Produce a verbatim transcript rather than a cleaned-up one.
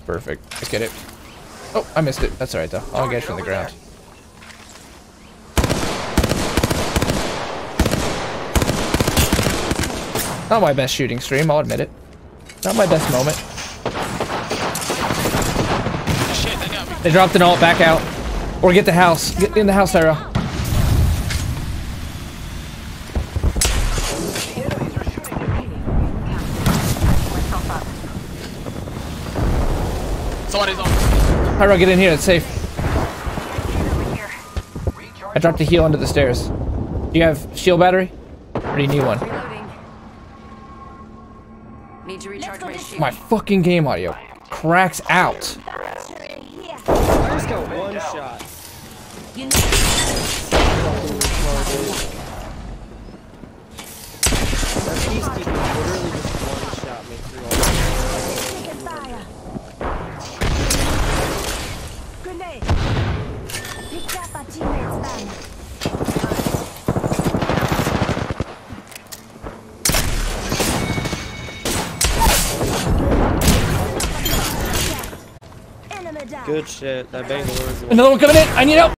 Perfect. I get it. Oh, I missed it. That's alright though. I'll get it from the ground. Not my best shooting stream, I'll admit it. Not my best moment. Shit, they got me. They dropped an ult, back out. Or get the house. Get in the house, Tyra. Somebody's on. Tyra, get in here, it's safe. I dropped a heal under the stairs. Do you have shield battery? Or do you need one? Need to recharge my shield. My fucking game audio cracks out. Just got one shot. Our peacekeeping literally just one shot me through all Grenade. Picked up a teammate's banner. Good shit. That Bangalore is the one. Another one coming in. I need help.